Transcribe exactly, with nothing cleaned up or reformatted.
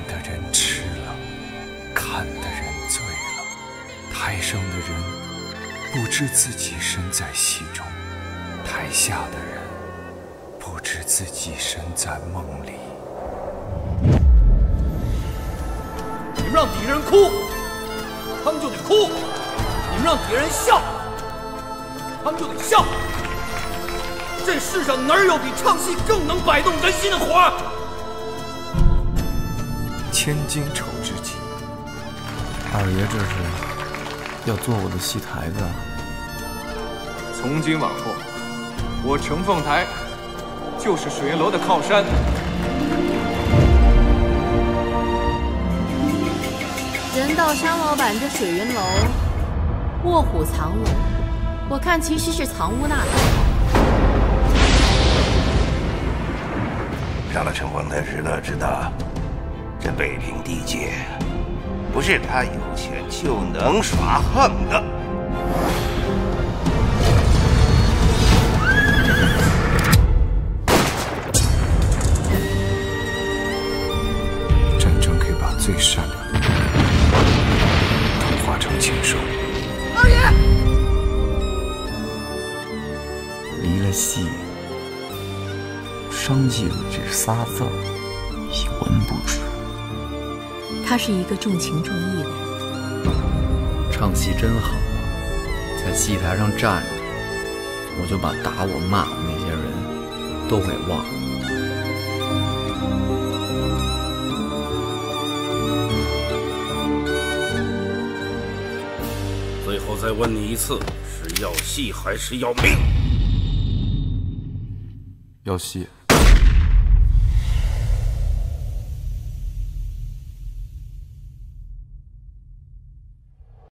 的人吃了，看的人醉了，台上的人不知自己身在戏中，台下的人不知自己身在梦里。 你们让底下人哭，他们就得哭；你们让底下人笑，他们就得笑。这世上哪有比唱戏更能摆动人心的活儿？ 千金筹之际， 二爷这是要做我的戏台子啊！ 从今往后，我承凤台就是水云楼的靠山。 人道商老板这水云楼，卧虎藏龙，我看其实是藏污纳垢。 上了承凤台知道知道，这北平地界不是他有钱就能耍横的。 战争可以把最善良的人都化成禽兽。 二爷， 离了戏，生计的这仨字儿一文不值。 他是一个重情重义的人。 唱戏真好，在戏台上站着，我就把打我骂我那些人都给忘了。 最后再问你一次，是要戏还是要命？ 要戏。